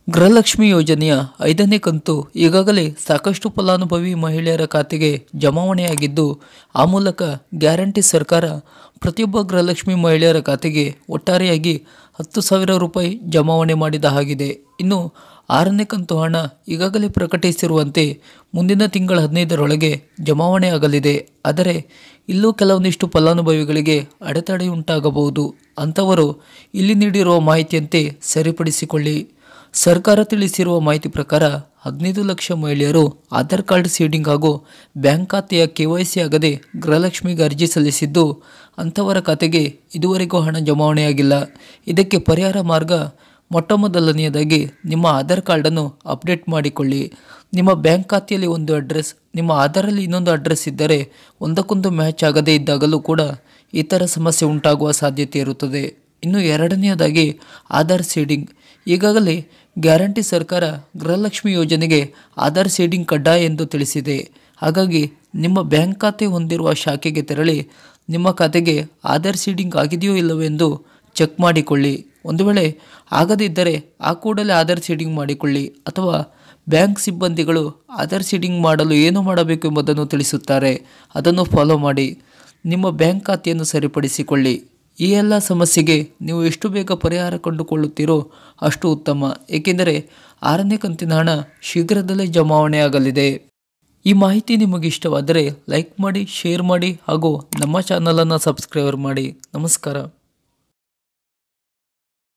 ಗೃಹಲಕ್ಷ್ಮಿ ಯೋಜನೆಯ 5ನೇ ಕಂತು ಈಗಾಗಲೇ ಸಾಕಷ್ಟು ಫಲಾನುಭವಿ ಮಹಿಳೆಯರ ಖಾತೆಗೆ ಜಮಾವಣೆಯಾಗಿದ್ದು, ಆ ಮೂಲಕ ಗ್ಯಾರಂಟಿ ಸರ್ಕಾರ ಪ್ರತಿಯೊಬ್ಬ ಗೃಹಲಕ್ಷ್ಮಿ ಮಹಿಳೆಯರ ಖಾತೆಗೆ ಒಟ್ಟಾರೆಯಾಗಿ 10,000 ರೂಪಾಯಿ ಜಮಾವಣೆ ಮಾಡಿದ ಹಾಗಿದೆ. ಇನ್ನು 6ನೇ ಕಂತು ಹಣ ಈಗಾಗಲೇ ಪ್ರಕಟಿಸಿರುವಂತೆ ಮುಂದಿನ ತಿಂಗಳ 15ರೊಳಗೆ ಜಮಾವಣೆ ಆಗಲಿದೆ. ಆದರೆ ಇಲ್ಲೂ ಕೆಲವೊಂದಿಷ್ಟು ಫಲಾನುಭವಿಗಳಿಗೆ ಅಡೆತಡೆಯುಂಟಾಗಬಹುದು. ಅಂಥವರು ಇಲ್ಲಿ ನೀಡಿರುವ ಮಾಹಿತಿಯಂತೆ ಸರಿಪಡಿಸಿಕೊಳ್ಳಿ. ಸರ್ಕಾರ ತಿಳಿಸಿರುವ ಮಾಹಿತಿ ಪ್ರಕಾರ 15 ಲಕ್ಷ ಮಹಿಳೆಯರು ಆಧಾರ್ ಕಾರ್ಡ್ ಸೀಡಿಂಗ್ ಹಾಗೂ ಬ್ಯಾಂಕ್ ಖಾತೆಯ KYC ಆಗದೆ ಗೃಹಲಕ್ಷ್ಮಿಗೆ ಅರ್ಜಿ ಸಲ್ಲಿಸಿದ್ದು, ಅಂಥವರ ಖಾತೆಗೆ ಇದುವರೆಗೂ ಹಣ ಜಮಾವಣೆಯಾಗಿಲ್ಲ. ಇದಕ್ಕೆ ಪರಿಹಾರ ಮಾರ್ಗ ಮೊಟ್ಟಮೊದಲನೆಯದಾಗಿ ನಿಮ್ಮ ಆಧಾರ್ ಕಾರ್ಡನ್ನು ಅಪ್ಡೇಟ್ ಮಾಡಿಕೊಳ್ಳಿ. ನಿಮ್ಮ ಬ್ಯಾಂಕ್ ಖಾತೆಯಲ್ಲಿ ಒಂದು ಅಡ್ರೆಸ್, ನಿಮ್ಮ ಆಧಾರಲ್ಲಿ ಇನ್ನೊಂದು ಅಡ್ರೆಸ್ ಇದ್ದರೆ ಒಂದಕ್ಕೊಂದು ಮ್ಯಾಚ್ ಆಗದೇ ಇದ್ದಾಗಲೂ ಕೂಡ ಈ ಥರ ಸಮಸ್ಯೆ ಉಂಟಾಗುವ ಸಾಧ್ಯತೆ ಇರುತ್ತದೆ. ಇನ್ನು ಎರಡನೆಯದಾಗಿ ಆಧಾರ್ ಸೀಡಿಂಗ್. ಈಗಾಗಲೇ ಗ್ಯಾರಂಟಿ ಸರ್ಕಾರ ಗೃಹಲಕ್ಷ್ಮಿ ಯೋಜನೆಗೆ ಆಧಾರ್ ಸೀಡಿಂಗ್ ಕಡ್ಡಾಯ ಎಂದು ತಿಳಿಸಿದೆ. ಹಾಗಾಗಿ ನಿಮ್ಮ ಬ್ಯಾಂಕ್ ಖಾತೆ ಹೊಂದಿರುವ ಶಾಖೆಗೆ ತೆರಳಿ ನಿಮ್ಮ ಖಾತೆಗೆ ಆಧಾರ್ ಸೀಡಿಂಗ್ ಆಗಿದೆಯೋ ಇಲ್ಲವೆಂದು ಚೆಕ್ ಮಾಡಿಕೊಳ್ಳಿ. ಒಂದು ವೇಳೆ ಆಗದಿದ್ದರೆ ಆ ಕೂಡಲೇ ಆಧಾರ್ ಸೀಡಿಂಗ್ ಮಾಡಿಕೊಳ್ಳಿ. ಅಥವಾ ಬ್ಯಾಂಕ್ ಸಿಬ್ಬಂದಿಗಳು ಆಧಾರ್ ಸೀಡಿಂಗ್ ಮಾಡಲು ಏನು ಮಾಡಬೇಕು ಎಂಬುದನ್ನು ತಿಳಿಸುತ್ತಾರೆ, ಅದನ್ನು ಫಾಲೋ ಮಾಡಿ ನಿಮ್ಮ ಬ್ಯಾಂಕ್ ಖಾತೆಯನ್ನು ಸರಿಪಡಿಸಿಕೊಳ್ಳಿ. ಈ ಎಲ್ಲ ಸಮಸ್ಯೆಗೆ ನೀವು ಎಷ್ಟು ಬೇಗ ಪರಿಹಾರ ಕಂಡುಕೊಳ್ಳುತ್ತೀರೋ ಅಷ್ಟು ಉತ್ತಮ. ಏಕೆಂದರೆ 6ನೇ ಕಂತಿನ ಹಣ ಶೀಘ್ರದಲ್ಲೇ ಜಮಾವಣೆ ಆಗಲಿದೆ. ಈ ಮಾಹಿತಿ ನಿಮಗೆ ಇಷ್ಟವಾದರೆ ಲೈಕ್ ಮಾಡಿ, ಶೇರ್ ಮಾಡಿ ಹಾಗೂ ನಮ್ಮ ಚಾನಲನ್ನು ಸಬ್ಸ್ಕ್ರೈಬ್ ಮಾಡಿ. ನಮಸ್ಕಾರ.